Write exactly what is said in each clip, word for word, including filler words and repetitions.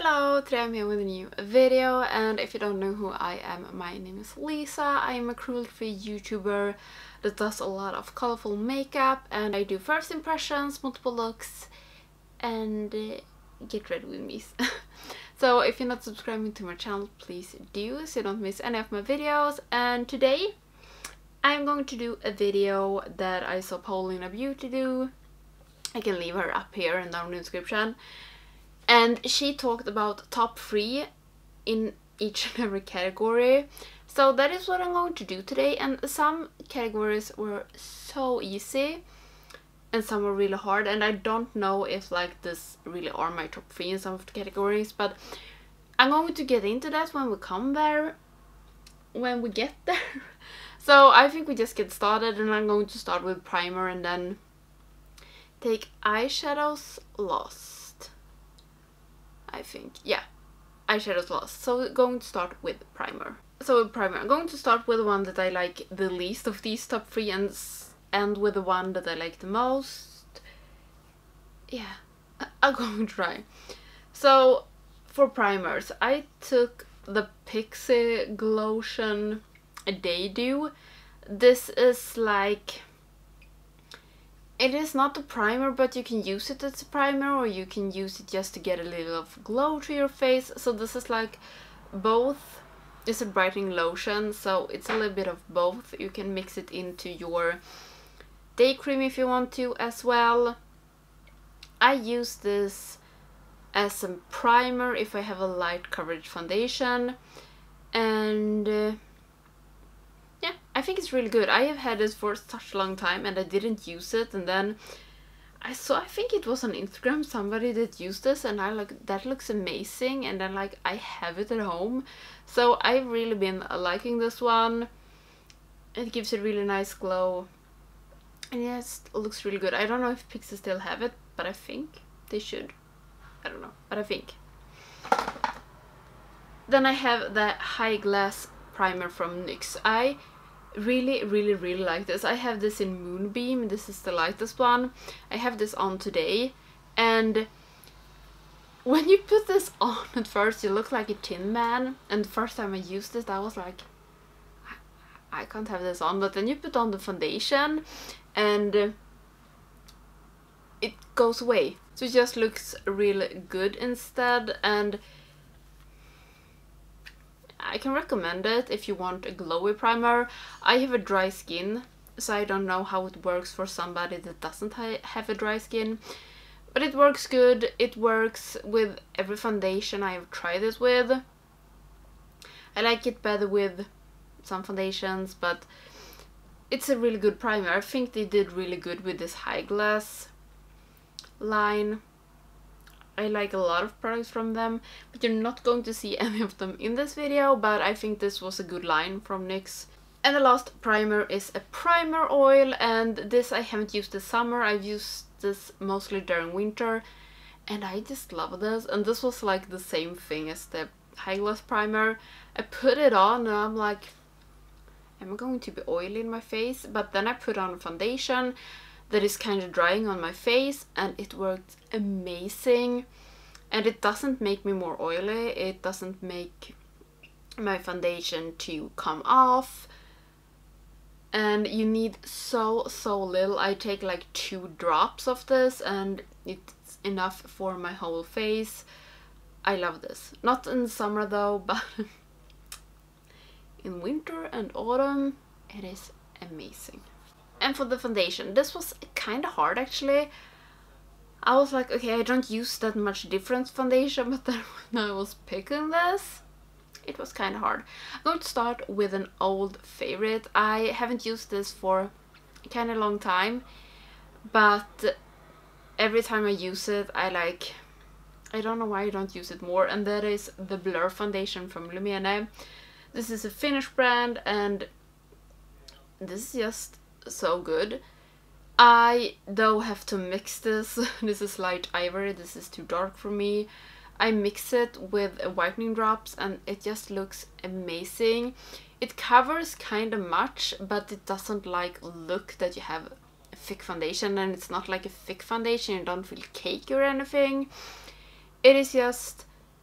Hello, today I'm here with a new video, and if you don't know who I am, my name is Lisa. I am a cruelty-free YouTuber that does a lot of colorful makeup, and I do first impressions, multiple looks, and uh, get ready with me. So if you're not subscribing to my channel, please do so you don't miss any of my videos. And today I'm going to do a video that I saw Paulina Beauty do. I can leave her up here and down in the description. And she talked about top three in each and every category. So that is what I'm going to do today. And some categories were so easy and some were really hard. And I don't know if like this really are my top three in some of the categories. But I'm going to get into that when we come there. When we get there. So I think we just get started, and I'm going to start with primer and then take eyeshadows lost. I think, yeah, eyeshadows lost. So we're going to start with primer. So with primer, I'm going to start with the one that I like the least of these top three and end with the one that I like the most. Yeah, I'm going to try. So for primers, I took the Pixi Glotion Day Dew. This is like... It is not a primer, but you can use it as a primer, or you can use it just to get a little of glow to your face. So this is like both. It's a brightening lotion, so it's a little bit of both. You can mix it into your day cream if you want to as well. I use this as a primer if I have a light coverage foundation, and uh, yeah, I think it's really good. I have had this for such a long time and I didn't use it, and then I saw, I think it was on Instagram, somebody that used this, and I like, that looks amazing, and then like I have it at home. So I've really been liking this one. It gives a really nice glow and yes, it looks really good. I don't know if Pixi still have it, but I think they should. I don't know, but I think. Then I have the High Glass primer from NYX. I really really really like this. I have this in Moonbeam. This is the lightest one. I have this on today, and when you put this on at first you look like a Tin Man, and the first time I used it I was like, I can't have this on, but then you put on the foundation and it goes away, so it just looks really good instead. And I can recommend it if you want a glowy primer. I have a dry skin, so I don't know how it works for somebody that doesn't ha have a dry skin. But it works good. It works with every foundation I have tried it with. I like it better with some foundations, but it's a really good primer. I think they did really good with this High Glass line. I like a lot of products from them, but you're not going to see any of them in this video, but I think this was a good line from NYX. And the last primer is a primer oil, and this I haven't used this summer. I've used this mostly during winter, and I just love this. And this was like the same thing as the High Glass primer. I put it on and I'm like, am I going to be oily in my face? But then I put on a foundation that is kind of drying on my face, and it worked amazing. And it doesn't make me more oily, it doesn't make my foundation to come off, and you need so so little. I take like two drops of this and it's enough for my whole face. I love this. Not in summer though, but in winter and autumn it is amazing. And for the foundation, this was kind of hard actually. I was like, okay, I don't use that much different foundation, but then when I was picking this, it was kind of hard. I'm going to start with an old favorite. I haven't used this for kind of long time, but every time I use it, I like, I don't know why I don't use it more, and that is the Blur foundation from Lumene. This is a Finnish brand, and this is just so good. I though have to mix this. This is light ivory, this is too dark for me. I mix it with whitening drops and it just looks amazing. It covers kind of much, but it doesn't like look that you have a thick foundation, and it's not like a thick foundation, you don't feel cakey or anything. It is just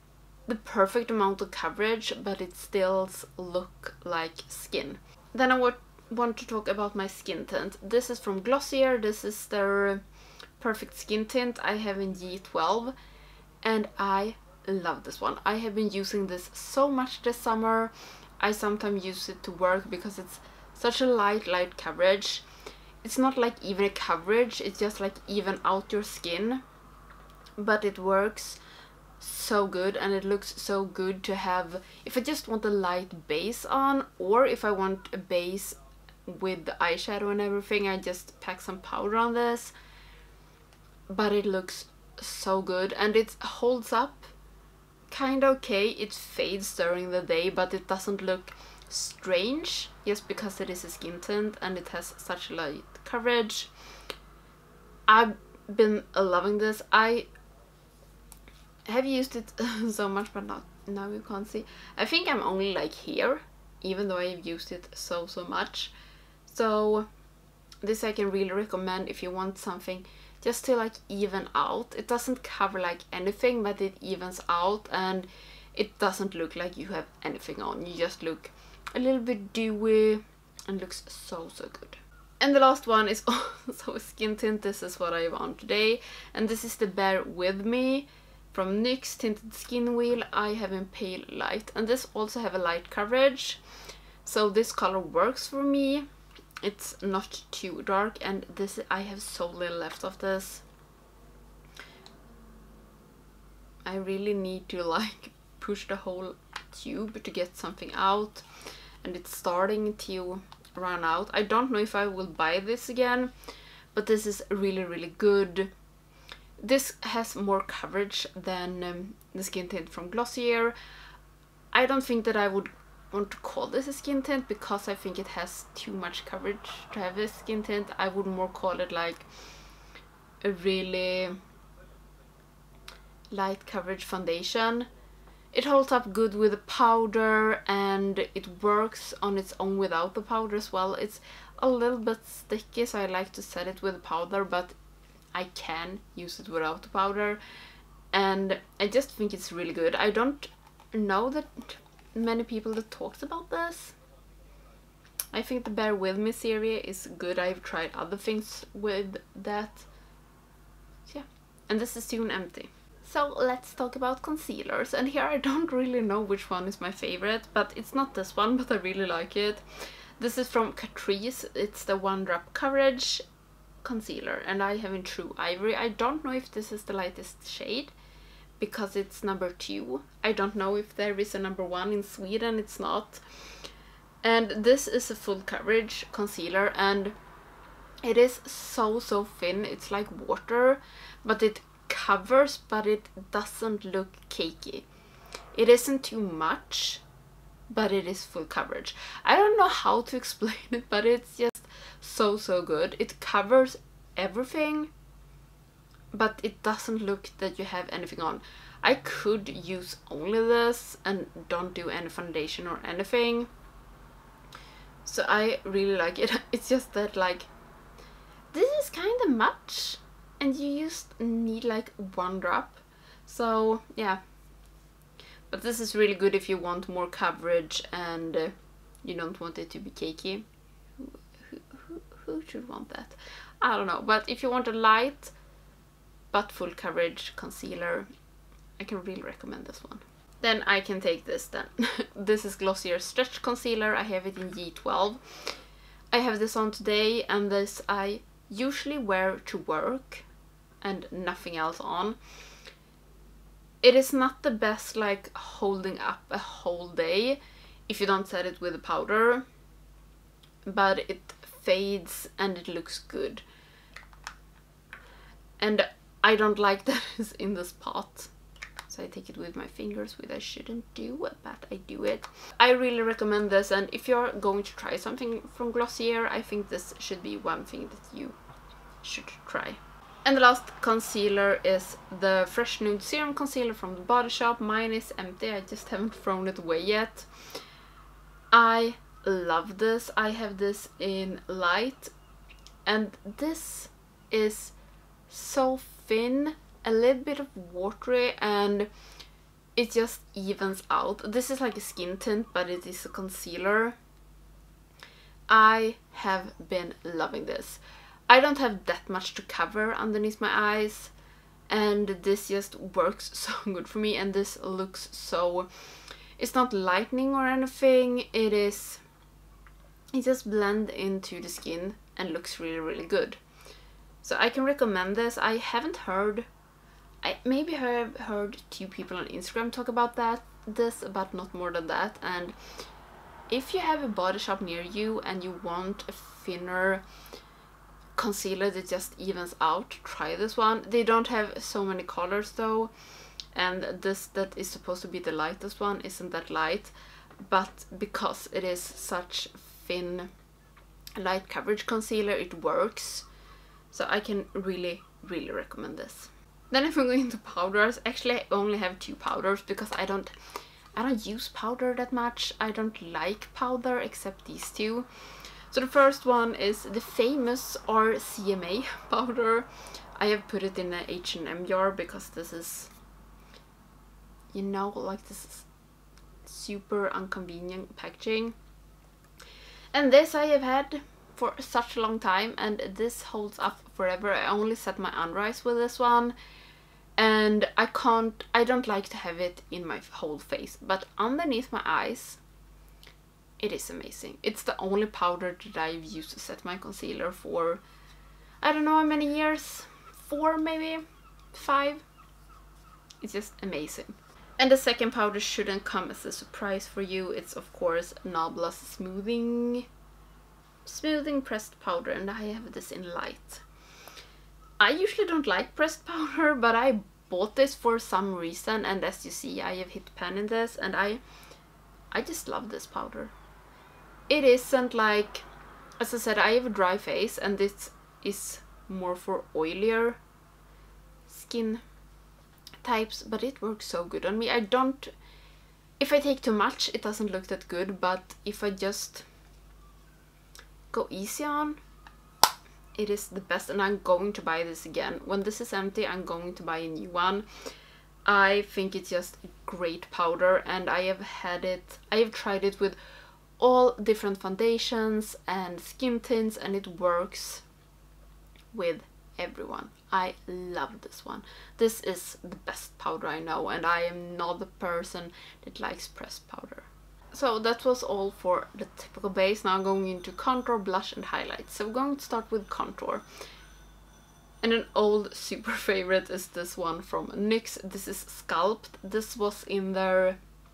the perfect amount of coverage, but it still look like skin. Then I would want to talk about my skin tint. This is from Glossier. This is their perfect skin tint I have in G twelve, and I love this one. I have been using this so much this summer. I sometimes use it to work because it's such a light light coverage. It's not like even a coverage, it's just like even out your skin, but it works so good, and it looks so good to have if I just want a light base on, or if I want a base with the eyeshadow and everything. I just pack some powder on this, but it looks so good, and it holds up kind of okay. It fades during the day, but it doesn't look strange just because it is a skin tint and it has such light coverage. I've been loving this. I have used it so much, but not now you can't see. I think I'm only like here, even though I've used it so so much. So this I can really recommend if you want something just to like even out. It doesn't cover like anything, but it evens out, and it doesn't look like you have anything on. You just look a little bit dewy and looks so so good. And the last one is also a skin tint. This is what I have on today, and this is the Bear With Me from NYX Tinted Skin Wheel. I have in Pale Light, and this also have a light coverage, so this color works for me. It's not too dark, and this I have so little left of this. I really need to like push the whole tube to get something out, and it's starting to run out. I don't know if I will buy this again, but this is really really good. This has more coverage than um, the skin tint from Glossier. I don't think that I would want to call this a skin tint because I think it has too much coverage to have a skin tint. I would more call it like a really light coverage foundation. It holds up good with the powder, and it works on its own without the powder as well. It's a little bit sticky, so I like to set it with the powder, but I can use it without the powder, and I just think it's really good. I don't know that many people that talks about this. I think the Bear With Me series is good. I've tried other things with that. Yeah, and this is soon empty. So let's talk about concealers, and here I don't really know which one is my favorite, but it's not this one, but I really like it. This is from Catrice. It's the One Drop Coverage concealer, and I have in True Ivory. I don't know if this is the lightest shade because it's number two. I don't know if there is a number one in Sweden. It's not. And this is a full coverage concealer, and it is so so thin. It's like water, but it covers, but it doesn't look cakey. It isn't too much, but it is full coverage. I don't know how to explain it, but it's just so so good. It covers everything, but it doesn't look that you have anything on. I could use only this and don't do any foundation or anything, so I really like it. It's just that like this is kind of much, and you just need like one drop. So yeah, but this is really good if you want more coverage and uh, you don't want it to be cakey. Who, who, who, who should want that? I don't know, but if you want a light but full coverage concealer, I can really recommend this one. Then I can take this then. This is Glossier Stretch Concealer. I have it in G twelve. I have this on today, and this I usually wear to work and nothing else on. It is not the best like holding up a whole day if you don't set it with a powder, but it fades and it looks good. And I don't like that it's in this pot, so I take it with my fingers, which I shouldn't do, but I do it. I really recommend this, and if you're going to try something from Glossier, I think this should be one thing that you should try. And the last concealer is the Fresh Nude Serum Concealer from The Body Shop. Mine is empty, I just haven't thrown it away yet. I love this. I have this in light, and this is so thin, a little bit of watery, and it just evens out. This is like a skin tint, but it is a concealer. I have been loving this. I don't have that much to cover underneath my eyes, and this just works so good for me, and this looks so... It's not lightening or anything, it is... It just blends into the skin and looks really, really good. So I can recommend this. I haven't heard... I maybe have heard two people on Instagram talk about that, this, but not more than that. And if you have a body shop near you and you want a thinner concealer that just evens out, try this one. They don't have so many colors though, and this that is supposed to be the lightest one isn't that light, but because it is such thin light coverage concealer, it works. So I can really, really recommend this. Then if we go into powders, actually I only have two powders because I don't I don't use powder that much. I don't like powder except these two. So the first one is the famous R C M A powder. I have put it in an H and M jar because this is, you know, like this is super inconvenient packaging. And this I have had for such a long time, and this holds up forever. I only set my under eyes with this one, and I can't, I don't like to have it in my whole face, but underneath my eyes, it is amazing. It's the only powder that I've used to set my concealer for, I don't know how many years, four maybe, five. It's just amazing. And the second powder shouldn't come as a surprise for you. It's of course Nabla's smoothing, smoothing pressed powder, and I have this in light. I usually don't like pressed powder, but I bought this for some reason, and as you see I have hit pan in this, and I I just love this powder. It isn't like, as I said, I have a dry face, and this is more for oilier skin types, but it works so good on me. I don't, if I take too much it doesn't look that good, but if I just go easy on, it is the best, and I'm going to buy this again. When this is empty I'm going to buy a new one. I think it's just a great powder, and I have had it, I have tried it with all different foundations and skin tints, and it works with everyone. I love this one. This is the best powder I know, and I am not the person that likes pressed powder. So that was all for the typical base. Now I'm going into contour, blush and highlights. So we're going to start with contour. And an old super favorite is this one from NYX. This is Sculpt. This was in their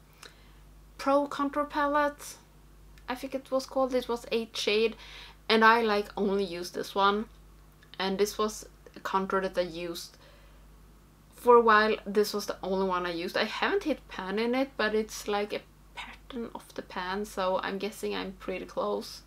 Pro Contour Palette, I think it was called. It was eight shade, and I like only use this one. And this was a contour that I used for a while. This was the only one I used. I haven't hit pan in it, but it's like a pattern of the pan, so I'm guessing I'm pretty close.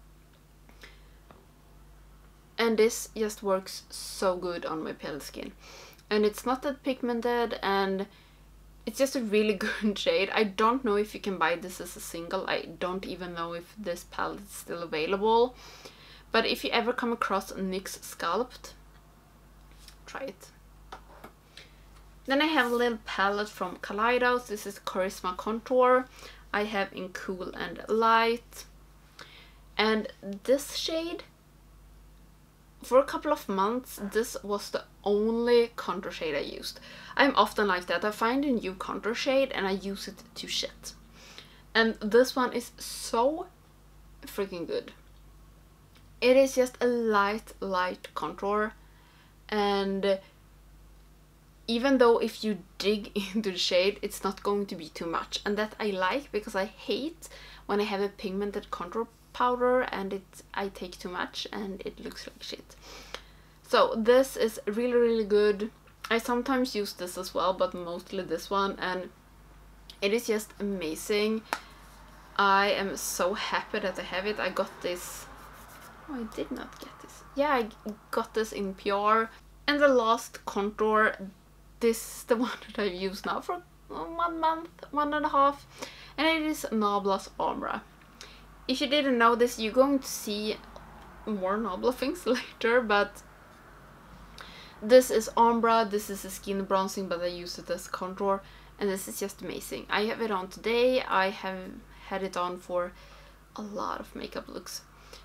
And this just works so good on my pale skin, and it's not that pigmented, and it's just a really good shade. I don't know if you can buy this as a single. I don't even know if this palette is still available, but if you ever come across NYX Sculpt, try it. Then I have a little palette from Kaleidos. This is Charisma Contour. I have in Cool and Light, and this shade, for a couple of months this was the only contour shade I used. I'm often like that. I find a new contour shade and I use it to shit, and this one is so freaking good. It is just a light light contour, and even though if you dig into the shade it's not going to be too much, and that I like, because I hate when I have a pigmented contour powder and it I take too much and it looks like shit. So this is really really good. I sometimes use this as well, but mostly this one, and it is just amazing. I am so happy that I have it. I got this, oh, I did not get this, yeah, I got this in P R. And the last contour, this is the one that I've used now for one month, one and a half, and it is Nabla's Ombra. If you didn't know this, you're going to see more Nabla things later, but this is Ombra. This is a skin bronzing, but I use it as contour, and this is just amazing. I have it on today. I have had it on for a lot of makeup looks.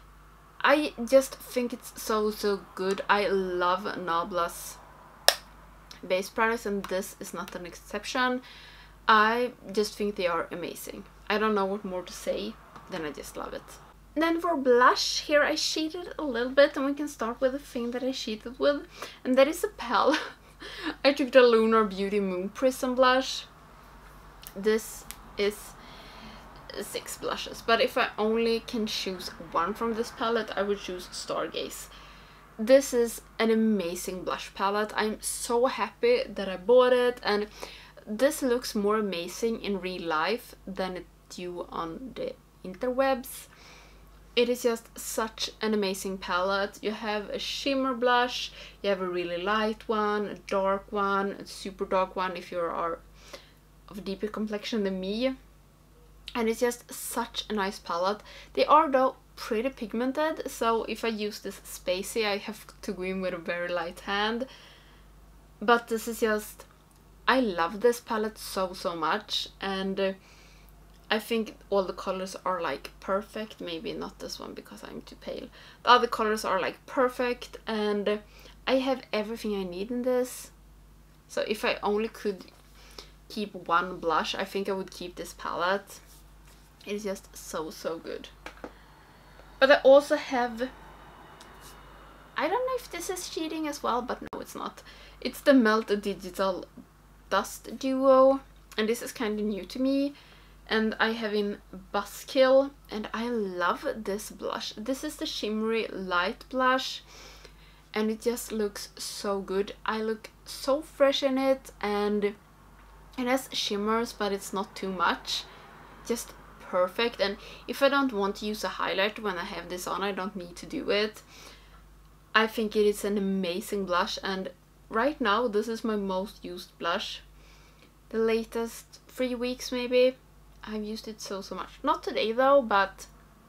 I just think it's so so good. I love Nabla's base products, and this is not an exception. I just think they are amazing. I don't know what more to say, then I just love it. Then for blush, here I cheated a little bit, and we can start with the thing that I cheated with, and that is a palette. I took the Lunar Beauty Moon Prism blush. This is six blushes, but if I only can choose one from this palette, I would choose Stargaze. This is an amazing blush palette. I'm so happy that I bought it, and this looks more amazing in real life than it do on the interwebs. It is just such an amazing palette. You have a shimmer blush, you have a really light one, a dark one, a super dark one if you are of a deeper complexion than me. And it's just such a nice palette. They are though pretty pigmented, so if I use this spacey I have to go in with a very light hand. But this is just, I love this palette so so much, and uh, I think all the colors are like perfect. Maybe not this one because I'm too pale. The other colors are like perfect, and uh, I have everything I need in this. So if I only could keep one blush, I think I would keep this palette. It is just so so good. But I also have, I don't know if this is cheating as well, but no it's not. It's the Melt Digital Dust Duo, and this is kind of new to me, and I have in Buzzkill, and I love this blush. This is the shimmery light blush, and it just looks so good. I look so fresh in it, and it has shimmers but it's not too much. Just perfect. And if I don't want to use a highlighter when I have this on, I don't need to do it. I think it is an amazing blush, and right now this is my most used blush. The latest three weeks maybe I've used it so so much. Not today though, but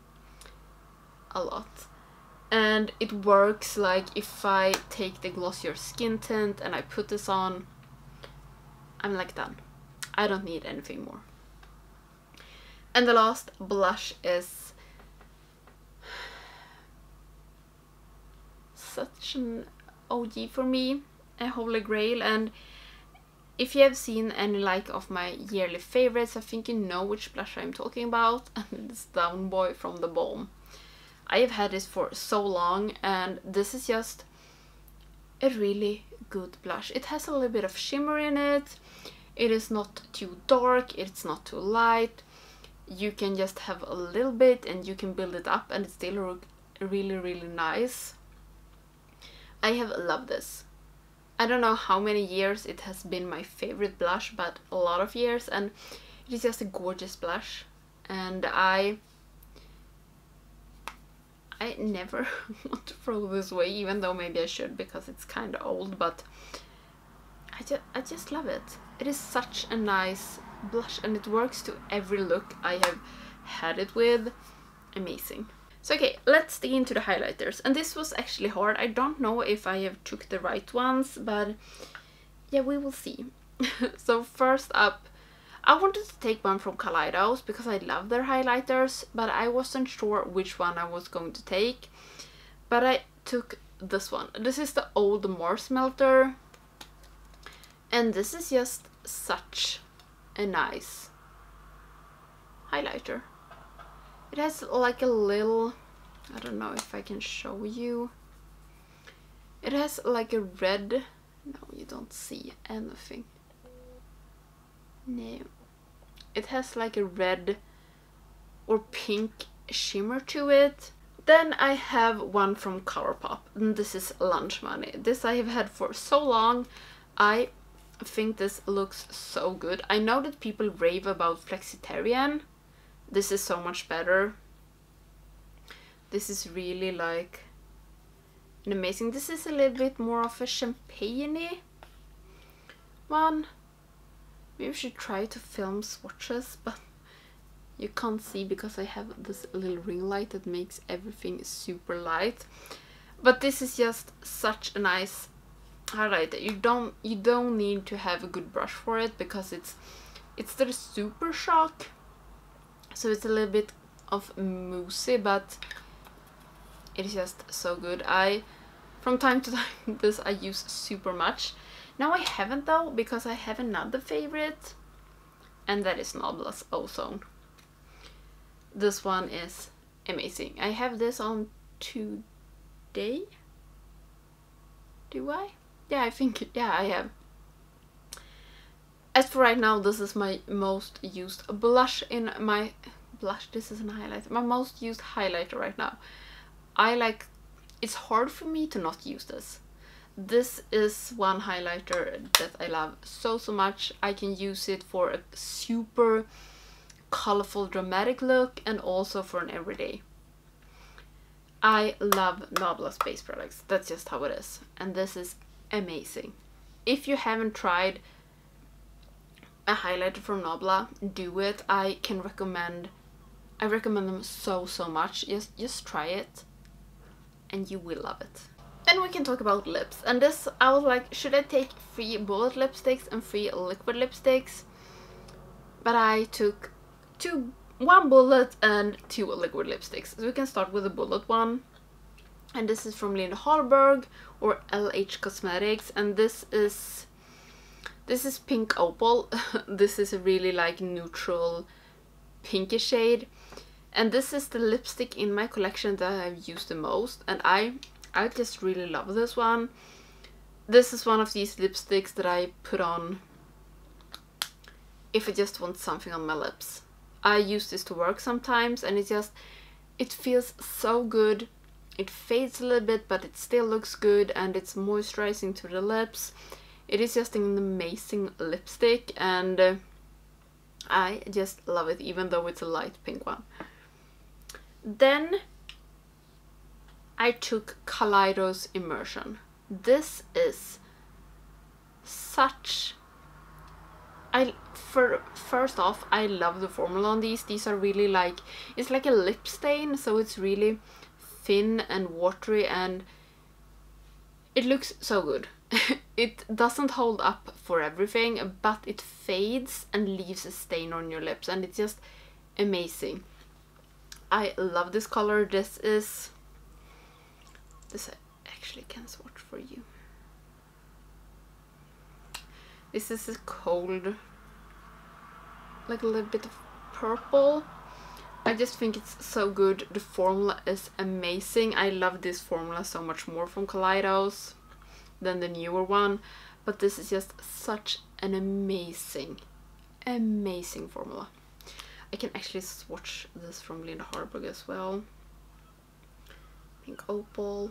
a lot. And it works like if I take the Glossier Skin Tint and I put this on, I'm like done. I don't need anything more. And the last blush is such an O G for me, a holy grail, and if you have seen any like of my yearly favorites, I think you know which blush I'm talking about, and it's Down Boy from The Balm. I have had this for so long, and this is just a really good blush. It has a little bit of shimmer in it, it is not too dark, it's not too light. You can just have a little bit and you can build it up, and it still looks really really nice. I have loved this. I don't know how many years it has been my favorite blush, but a lot of years, and it is just a gorgeous blush. And I I never want to throw this away, even though maybe I should because it's kind of old, but I just, I just love it. It is such a nice blush, and it works to every look I have had it with. Amazing. So okay, let's dig into the highlighters, and this was actually hard. I don't know if I have took the right ones, but yeah, we will see. So first up, I wanted to take one from Kaleidos because I love their highlighters, but I wasn't sure which one I was going to take, but I took this one. This is the Old Mars Melter, and this is just such a nice highlighter. It has like a little, I don't know if I can show you. It has like a red, no, you don't see anything. No. It has like a red or pink shimmer to it. Then I have one from Colourpop, and this is Lunch Money. This I have had for so long. I think this looks so good. I know that people rave about Flexitarian. This is so much better. This is really like an amazing. This is a little bit more of a champagne-y one. Maybe I should try to film swatches, but you can't see because I have this little ring light that makes everything super light. But this is just such a nice highlighter. You don't you don't need to have a good brush for it, because it's it's the Super Shock, so it's a little bit of moussey, but it's just so good. I from time to time this I use super much. Now I haven't though, because I have another favorite, and that is Nobla's Ozone. This one is amazing. I have this on today. Do I? Yeah, I think, yeah, I have. As for right now, this is my most used blush in my blush. This is an highlighter. My most used highlighter right now. I like, it's hard for me to not use this. This is one highlighter that I love so, so much. I can use it for a super colorful, dramatic look, and also for an everyday. I love Nobla's base products. That's just how it is. And this is amazing. If you haven't tried a highlighter from Nobla, do it. I can recommend, I recommend them so, so much. Just, just try it and you will love it. Then we can talk about lips. And this, I was like, should I take three bullet lipsticks and three liquid lipsticks? But I took two, one bullet and two liquid lipsticks. So we can start with the bullet one. And this is from Linda Hallberg or L H Cosmetics. And this is, this is Pink Opal. This is a really like neutral pinky shade. And this is the lipstick in my collection that I've used the most. And I I just really love this one. This is one of these lipsticks that I put on if I just want something on my lips. I use this to work sometimes, and it just, it feels so good. It fades a little bit, but it still looks good, and it's moisturizing to the lips. It is just an amazing lipstick, and uh, I just love it, even though it's a light pink one. Then I took Kaleidos Immersion. This is such... I for first off, I love the formula on these. These are really like, it's like a lip stain, so it's really thin and watery, and it looks so good. It doesn't hold up for everything, but it fades and leaves a stain on your lips, and it's just amazing. I love this color. This is... This I actually can swatch for you. This is a cold, like a little bit of purple. I just think it's so good. The formula is amazing. I love this formula so much more from Kaleidos than the newer one. But this is just such an amazing, amazing formula. I can actually swatch this from Linda Hallberg as well. Pink Opal.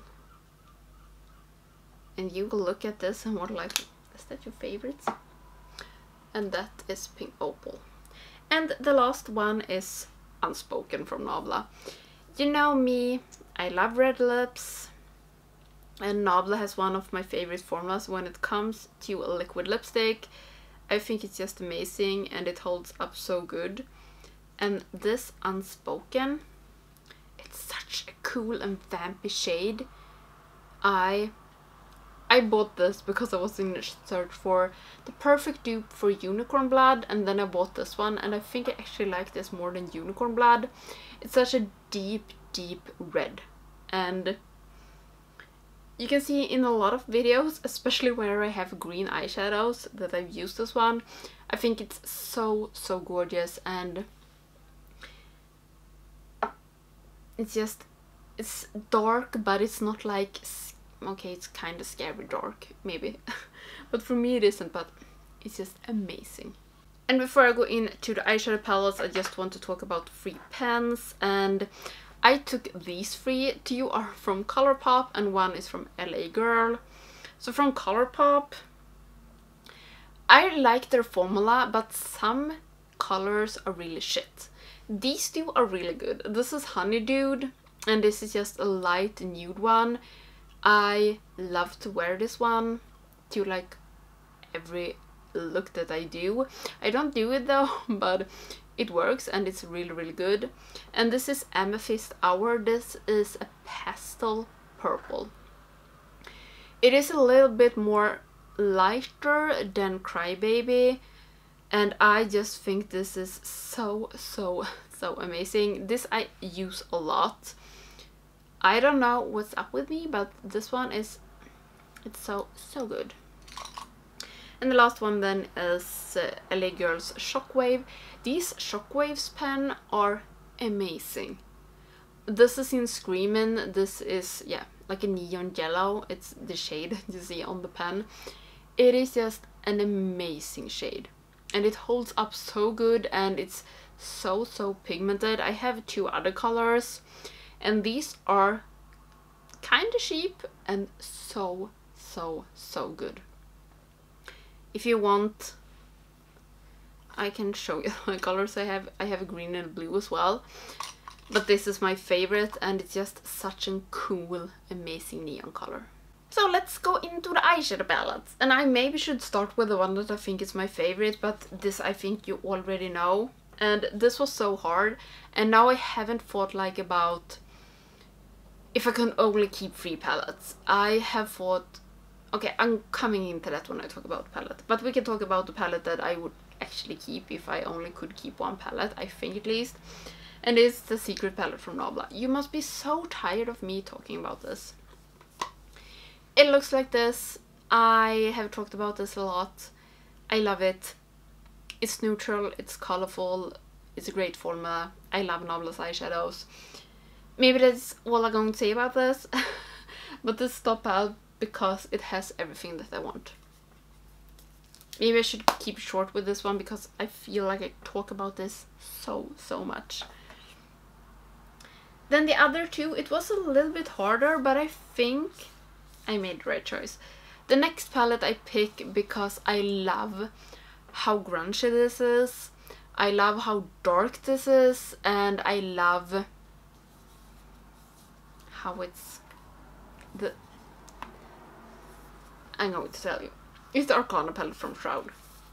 And you will look at this and wonder like, is that your favorites? And that is Pink Opal. And the last one is Unspoken from Nobla. You know me, I love red lips. And Nobla has one of my favorite formulas when it comes to a liquid lipstick. I think it's just amazing, and it holds up so good. And this Unspoken, it's such a cool and vampy shade. I I bought this because I was in search for the perfect dupe for Unicorn Blood, and then I bought this one, and I think I actually like this more than Unicorn Blood. It's such a deep, deep red, and you can see in a lot of videos, especially where I have green eyeshadows, that I've used this one. I think it's so, so gorgeous, and it's just, it's dark, but it's not like, okay, it's kind of scary dark, maybe. But for me it isn't, but it's just amazing. And before I go into the eyeshadow palettes, I just want to talk about three pens. And I took these three. Two are from Colourpop and one is from L A Girl. So from Colourpop, I like their formula, but some colors are really shit. These two are really good. This is Honey Dude, and this is just a light nude one. I love to wear this one to like every look that I do. I don't do it though, but it works and it's really, really good. And this is Amethyst Hour. This is a pastel purple. It is a little bit more lighter than Crybaby, and I just think this is so, so, so amazing. This I use a lot. I don't know what's up with me, but this one is, it's so, so good. And the last one then is uh, L A Girls Shockwave. These Shockwaves pen are amazing. This is in Screamin'. This is, yeah, like a neon yellow. It's the shade you see on the pen. It is just an amazing shade. And it holds up so good, and it's so, so pigmented. I have two other colors, and these are kind of cheap and so, so, so good. If you want, I can show you my colors. I have I have a green and a blue as well, but this is my favorite, and it's just such a cool, amazing neon color. So let's go into the eyeshadow palettes, and I maybe should start with the one that I think is my favorite, but this I think you already know, and this was so hard, and now I haven't thought like about if I can only keep three palettes. I have thought, okay, I'm coming into that when I talk about the palette, but we can talk about the palette that I would actually keep if I only could keep one palette, I think at least, and it's the Secret palette from Nabla. You must be so tired of me talking about this. It looks like this. I have talked about this a lot. I love it. It's neutral, it's colorful, it's a great formula. I love Nabla's eyeshadows. Maybe that's all I'm going to say about this, but this top palette, because it has everything that I want. Maybe I should keep short with this one because I feel like I talk about this so, so much. Then the other two, it was a little bit harder, but I think I made the right choice. The next palette I pick because I love how grungy this is. I love how dark this is, and I love how it's the... I'm going to tell you. It's the Arcana palette from Shroud.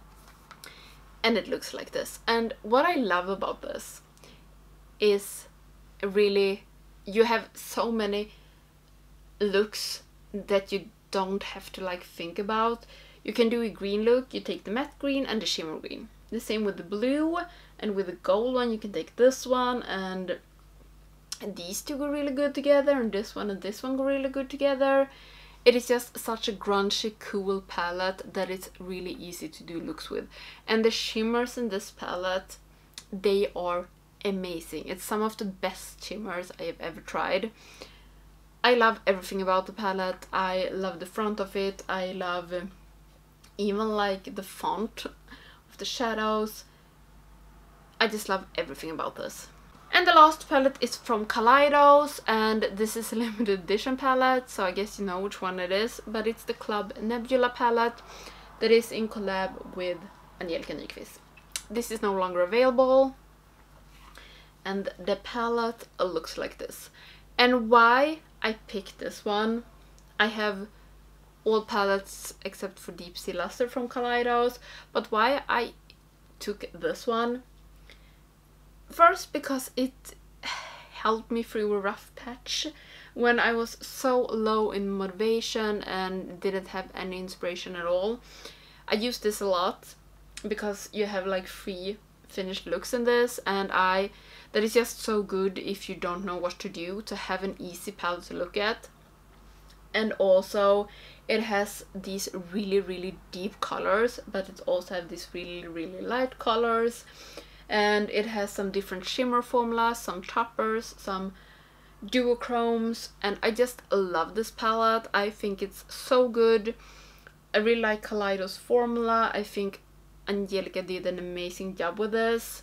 And it looks like this. And what I love about this is really, you have so many looks that you don't have to like think about. You can do a green look, you take the matte green and the shimmer green. The same with the blue, and with the gold one you can take this one, and these two go really good together, and this one and this one go really good together. It is just such a grungy, cool palette that it's really easy to do looks with. And the shimmers in this palette, they are amazing. It's some of the best shimmers I have ever tried. I love everything about the palette. I love the front of it. I love uh, even like the font of the shadows. I just love everything about this. And the last palette is from Kaleidos, and this is a limited edition palette, so I guess you know which one it is, but it's the Club Nebula palette that is in collab with Angelica Nyqvist. This is no longer available, and the palette looks like this. And why I picked this one, I have all palettes except for Deep Sea Luster from Kaleidos, but why I took this one, first because it helped me through a rough patch when I was so low in motivation and didn't have any inspiration at all. I use this a lot because you have like three finished looks in this, and I that is just so good if you don't know what to do, to have an easy palette to look at. And also it has these really really deep colors, but it also has these really really light colors. And it has some different shimmer formulas, some toppers, some duochromes, and I just love this palette. I think it's so good. I really like Kaleidos formula. I think Angelica did an amazing job with this.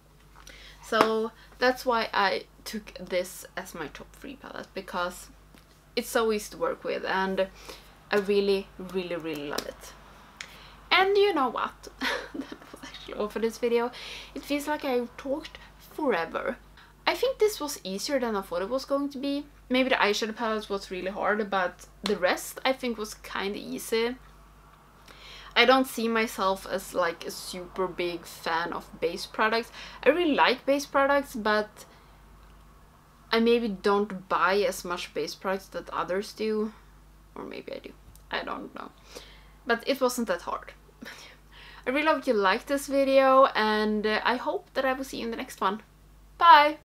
So that's why I took this as my top three palette, because it's so easy to work with and I really, really, really love it. And you know what? That was actually all for this video. It feels like I talked forever. I think this was easier than I thought it was going to be. Maybe the eyeshadow palette was really hard, but the rest I think was kind of easy. I don't see myself as like a super big fan of base products. I really like base products, but I maybe don't buy as much base products that others do. Or maybe I do. I don't know. But it wasn't that hard. I really hope you liked this video, and uh, I hope that I will see you in the next one. Bye!